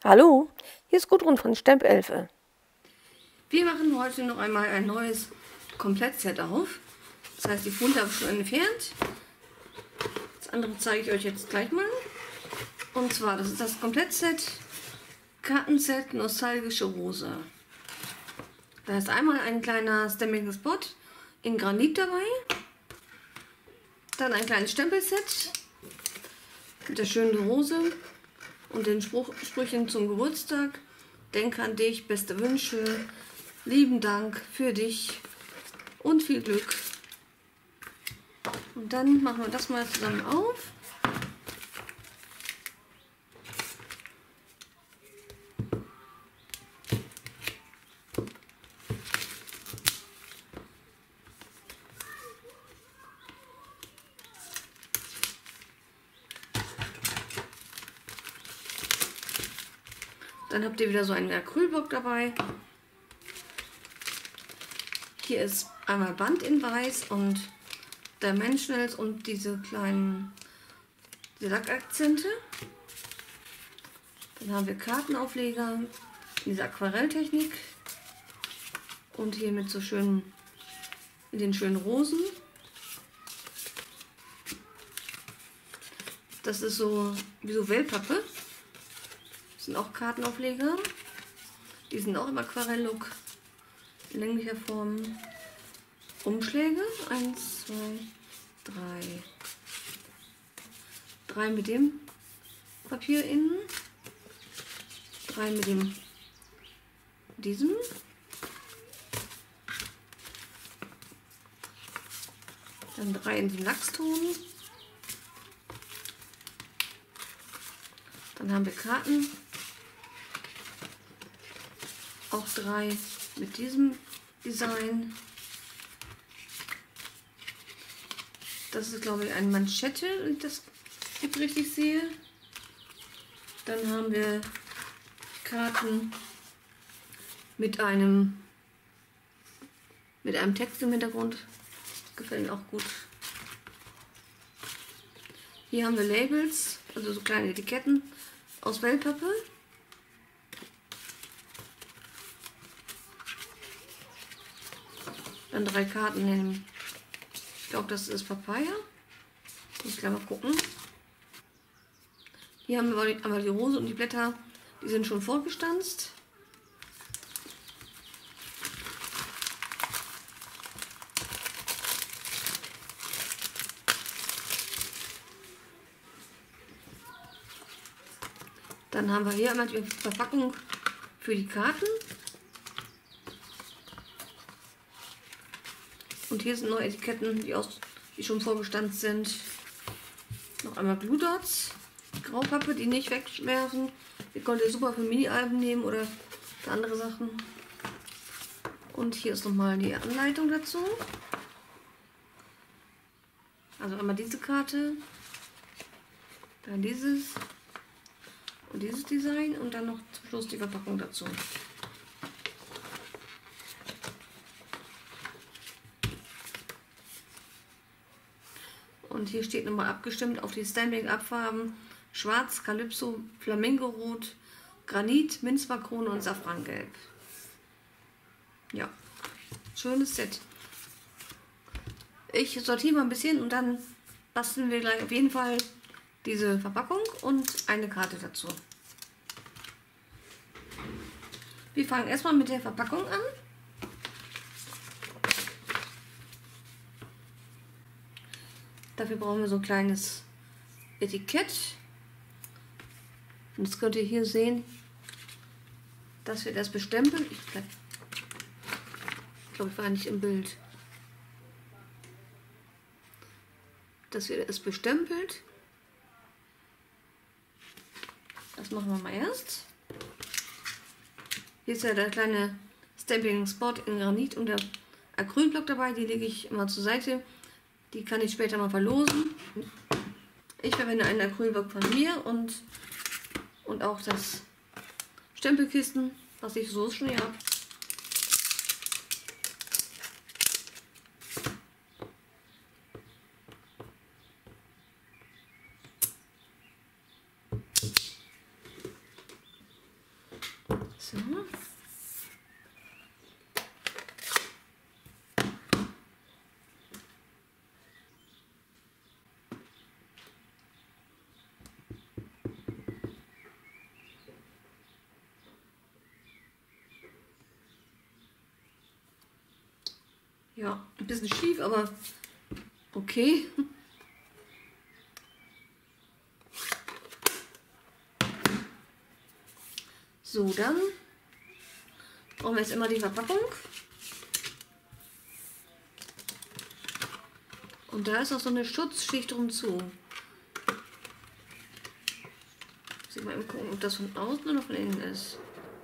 Hallo, hier ist Gudrun von Stempelelfe. Wir machen heute noch einmal ein neues Komplettset auf. Das heißt, die Funde habe ich schon entfernt. Das andere zeige ich euch jetzt gleich mal. Und zwar, das ist das Komplettset Kartenset Nostalgische Rose. Da ist einmal ein kleiner Stamping Spot in Granit dabei. Dann ein kleines Stempelset mit der schönen Rose und den Sprüchen zum Geburtstag. Denke an dich, beste Wünsche, lieben Dank für dich und viel Glück. Und dann machen wir das mal zusammen auf. Dann habt ihr wieder so einen Acrylblock dabei. Hier ist einmal Band in weiß und Dimensionals und diese kleinen Lackakzente. Dann haben wir Kartenaufleger in dieser Aquarelltechnik und hier mit so schönen, mit den schönen Rosen. Das ist so wie so Wellpappe. Das sind auch Kartenaufleger. Die sind auch im Aquarell-Look. Länglicher Form. Umschläge. 1, 2, 3. 3 mit dem Papier innen. 3 mit diesem. Dann 3 in den Lachston. Dann haben wir Karten. Auch 3 mit diesem Design. Das ist, glaube ich, eine Manschette, wenn ich das richtig sehe. Dann haben wir Karten mit einem Text im Hintergrund. Gefällt mir auch gut. Hier haben wir Labels, also so kleine Etiketten aus Wellpappe. Dann 3 Karten in, ich glaube, das ist Papaya. Muss ich gleich mal gucken. Hier haben wir aber die Rose und die Blätter, die sind schon vorgestanzt. Dann haben wir hier einmal die Verpackung für die Karten. Und hier sind noch Etiketten, die schon vorgestanzt sind. Noch einmal Glue Dots, Graupappe, die nicht wegwerfen. Die könnt ihr super für Mini-Alben nehmen oder für andere Sachen. Und hier ist nochmal die Anleitung dazu. Also einmal diese Karte, dann dieses und dieses Design und dann noch zum Schluss die Verpackung dazu. Und hier steht nochmal abgestimmt auf die Stamping-Abfarben Schwarz, Calypso, Flamingorot, Granit, Minzmakrone und Safrangelb. Ja, schönes Set. Ich sortiere mal ein bisschen und dann basteln wir gleich auf jeden Fall diese Verpackung und eine Karte dazu. Wir fangen erstmal mit der Verpackung an. Dafür brauchen wir so ein kleines Etikett. Und jetzt könnt ihr hier sehen, dass wir das bestempeln. Ich glaube, ich war nicht im Bild. Dass wir das bestempelt. Das machen wir mal erst. Hier ist ja der kleine Stamping Spot in Granit und der Acrylblock dabei. Die lege ich immer zur Seite. Die kann ich später mal verlosen. Ich verwende einen Acrylblock von mir und auch das Stempelkissen, was ich so schon hier habe. So. Ja, ein bisschen schief, aber okay. So, dann brauchen wir jetzt immer die Verpackung. Und da ist noch so eine Schutzschicht drum zu. Muss ich mal eben gucken, ob das von außen oder von innen ist.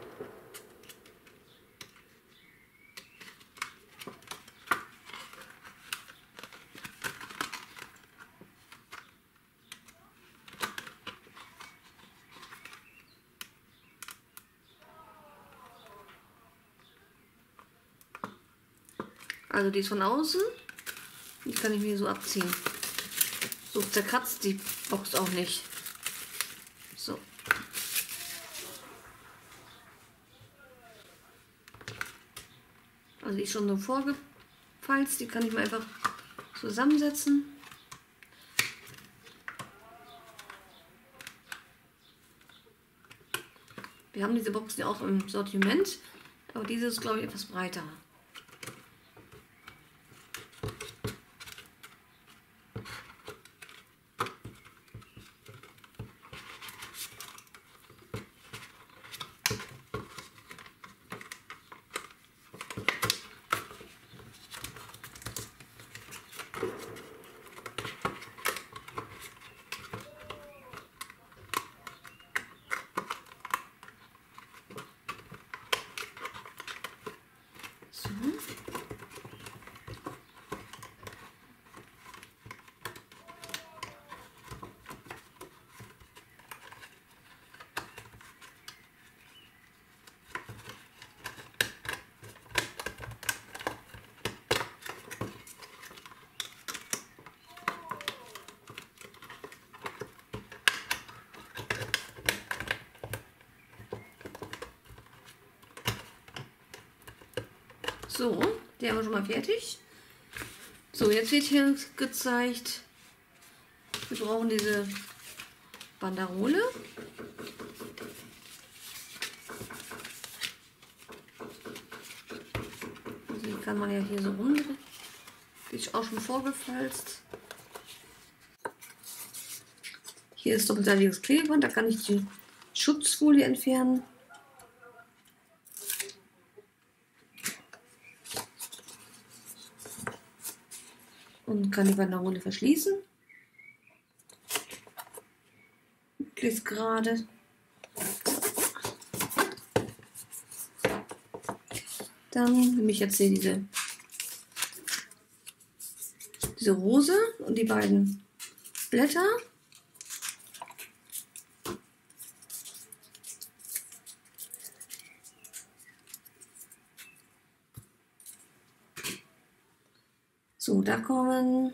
Also die ist von außen. Die kann ich mir so abziehen. So zerkratzt die Box auch nicht. So. Also die ist schon so vorgefalzt. Die kann ich mir einfach zusammensetzen. Wir haben diese Boxen ja auch im Sortiment. Aber diese ist, glaube ich, etwas breiter. So. So, die haben wir schon mal fertig. So, jetzt wird hier gezeigt, wir brauchen diese Banderole. Also die kann man ja hier so rumdrehen. Die ist auch schon vorgefalzt. Hier ist doppelseitiges Klebeband, da kann ich die Schutzfolie entfernen. Und kann die Banderole verschließen. Möglichst gerade. Dann nehme ich jetzt hier diese Rose und die beiden Blätter. So, da kommen,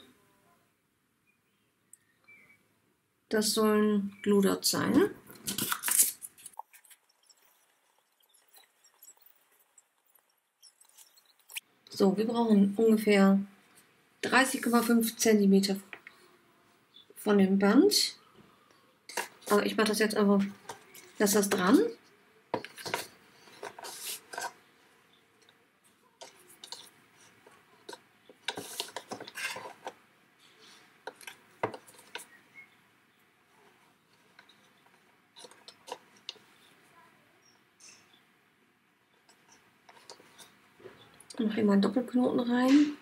das sollen Glue Dots sein. So, wir brauchen ungefähr 30,5 cm von dem Band. Aber ich mache das jetzt einfach, lasse das dran. Mache hier mal einen Doppelknoten rein.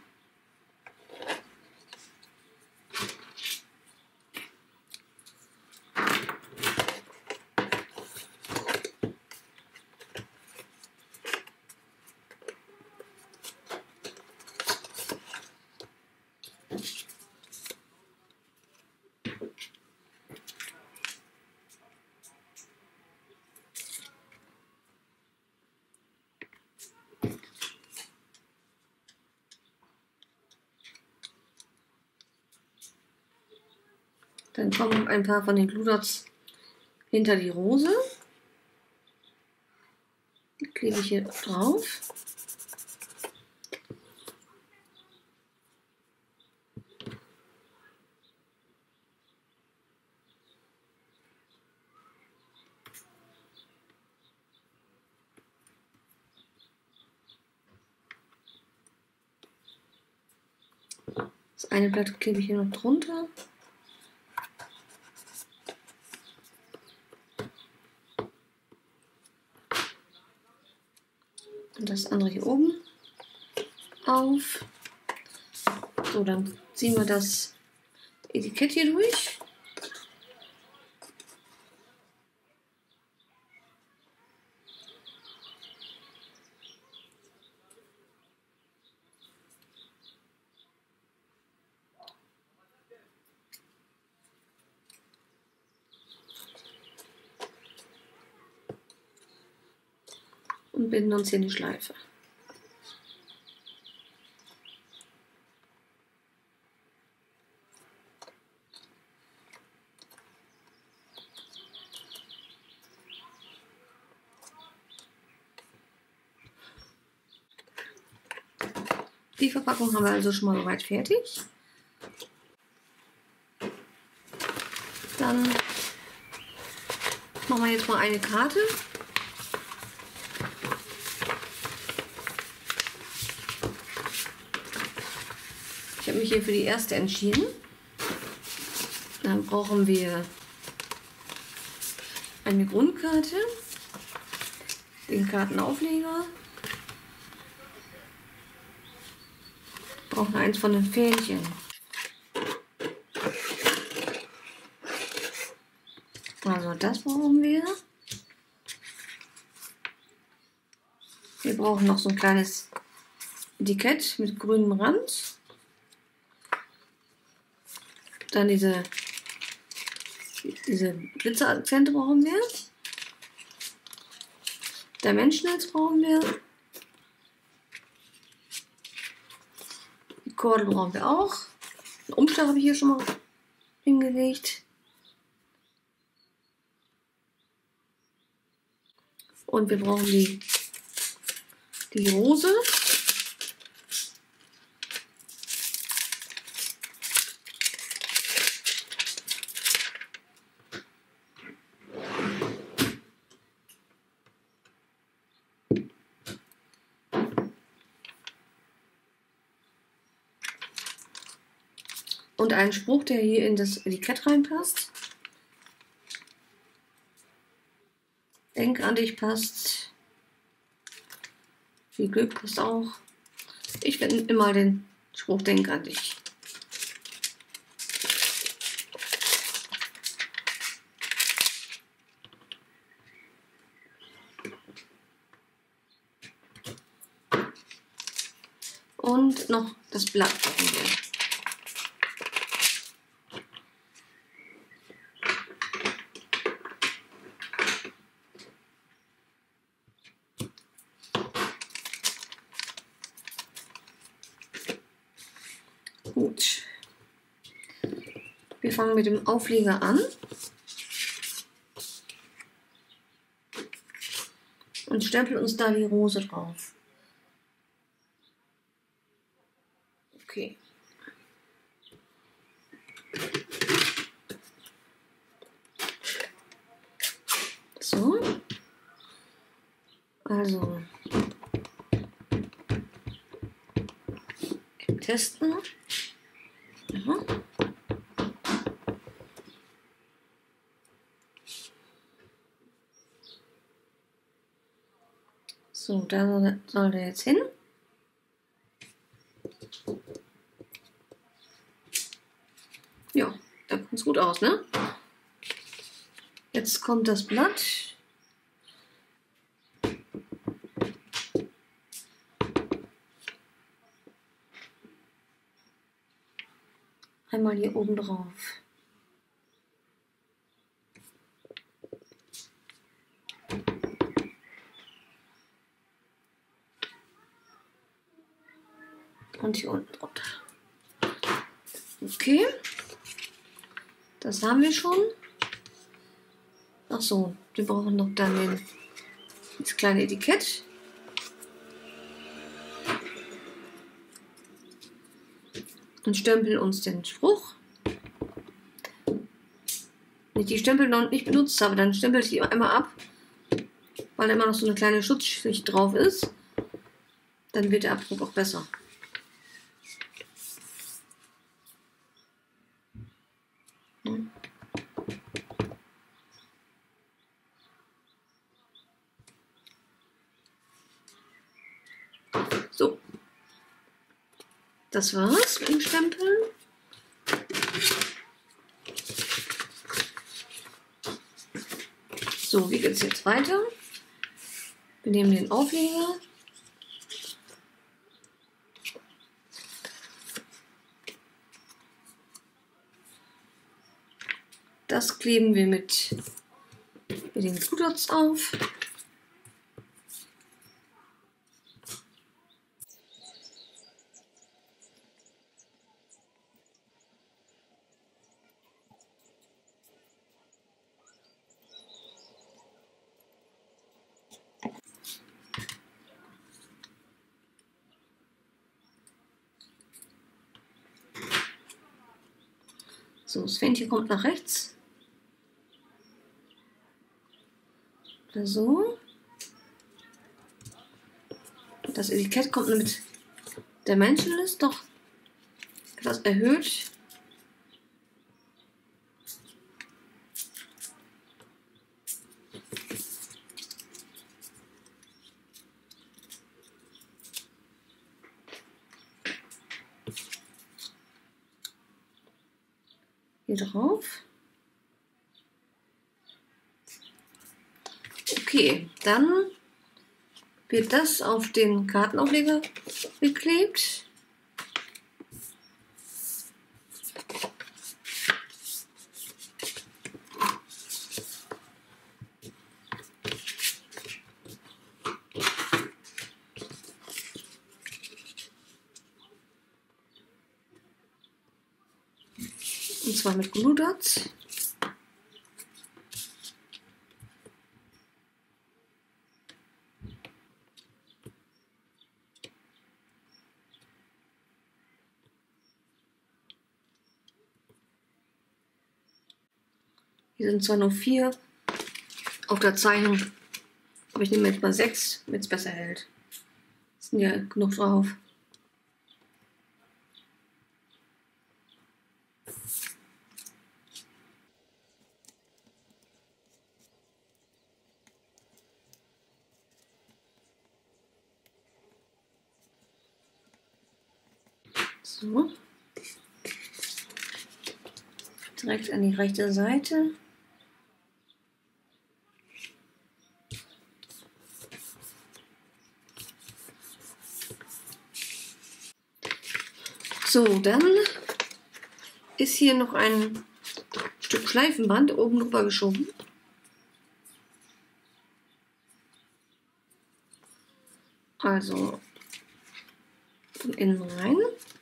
Dann kommen ein paar von den Glue Dots hinter die Rose. klebe ich hier drauf. Das eine Blatt klebe ich hier noch drunter. Und das andere hier oben auf. So, dann ziehen wir das Etikett hier durch. Und binden uns hier in die Schleife. Die Verpackung haben wir also schon mal soweit fertig. Dann machen wir jetzt mal eine Karte. Ich habe mich hier für die erste entschieden. Dann brauchen wir eine Grundkarte, den Kartenaufleger, brauchen eins von den Fähnchen. Also das brauchen wir. Wir brauchen noch so ein kleines Etikett mit grünem Rand. Dann diese Glitzerakzente brauchen wir. Der Menschenhals brauchen wir. Die Kordel brauchen wir auch. Den Umschlag habe ich hier schon mal hingelegt. Und wir brauchen die Rose. Und einen Spruch, der hier in das Etikett reinpasst. Denk an dich passt. Viel Glück passt auch. Ich finde immer den Spruch Denk an dich. Und noch das Blatt brauchen wir. Gut. Wir fangen mit dem Aufleger an. Und stempeln uns da die Rose drauf. Okay. So. Also. Testen. Aha. So, da soll der jetzt hin. Ja, da kommt es gut aus, ne? Jetzt kommt das Blatt. Einmal hier oben drauf. Und hier unten drunter. Okay. Das haben wir schon. Ach so, wir brauchen noch dann das kleine Etikett. und stempeln uns den Spruch. Wenn ich die Stempel noch nicht benutzt habe, dann stempel ich die einmal ab, weil immer noch so eine kleine Schutzschicht drauf ist. Dann wird der Abdruck auch besser. So, das war's mit dem Stempeln. So, wie geht es jetzt weiter? Wir nehmen den Aufleger. Das kleben wir mit den Glue Dots auf. So, das Fähnchen kommt nach rechts. Oder so. Das Etikett kommt mit der Menschenlist noch etwas erhöht. Hier drauf. Okay, dann wird das auf den Kartenaufleger geklebt. Und zwar mit Glue Dots. Hier sind zwar nur 4 auf der Zeichnung, aber ich nehme jetzt mal 6, damit es besser hält. Es sind ja genug drauf. So. Direkt an die rechte Seite. So, dann ist hier noch ein Stück Schleifenband oben drüber geschoben. Also von innen rein.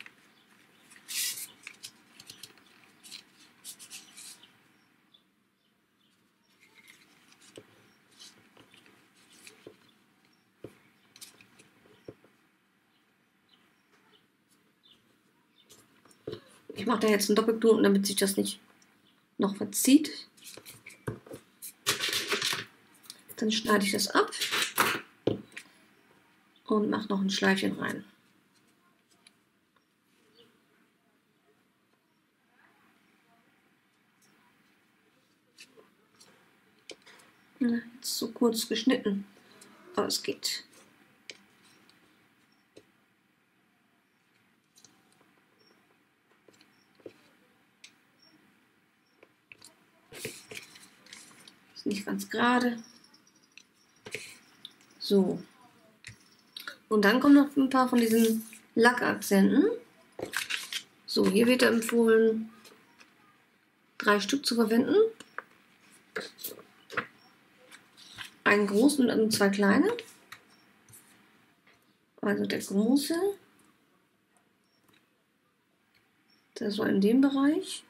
Ich mache da jetzt einen Doppelknoten, damit sich das nicht noch verzieht. Dann schneide ich das ab und mache noch ein Schleifchen rein. Jetzt so kurz geschnitten, aber es geht. Ist nicht ganz gerade. So. Und dann kommen noch ein paar von diesen Lackakzenten. So, hier wird empfohlen, 3 Stück zu verwenden. Einen großen und 2 kleine. Also der große, der soll in dem Bereich.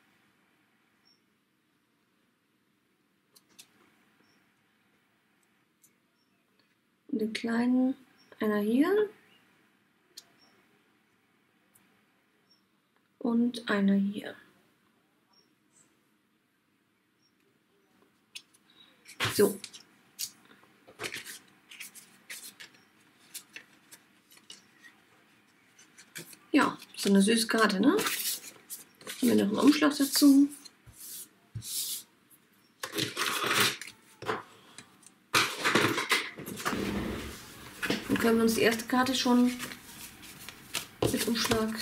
Und den kleinen, einer hier. und einer hier. So. Ja, so eine süße Karte, ne? Haben wir noch einen Umschlag dazu. Dann können wir uns die erste Karte schon mit Umschlag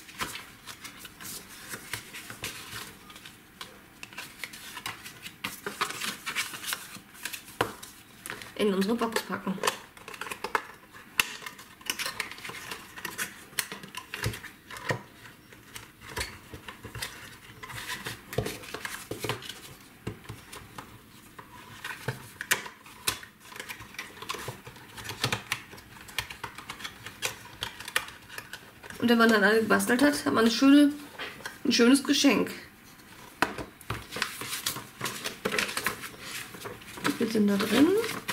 in unsere Box packen. Und wenn man dann alle gebastelt hat, hat man ein schönes Geschenk. Wie viel sind da drin?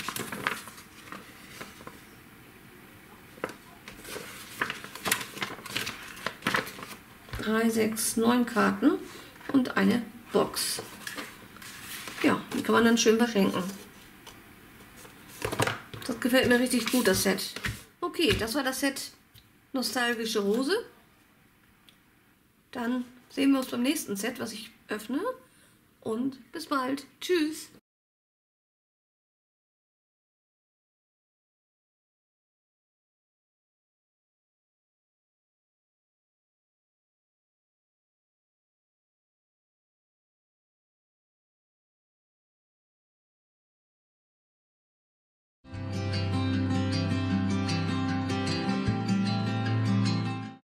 3, 6, 9 Karten und eine Box. Ja, die kann man dann schön verschenken. Das gefällt mir richtig gut, das Set. Okay, das war das Set Nostalgische Rose. Dann sehen wir uns beim nächsten Set, was ich öffne. Und bis bald. Tschüss.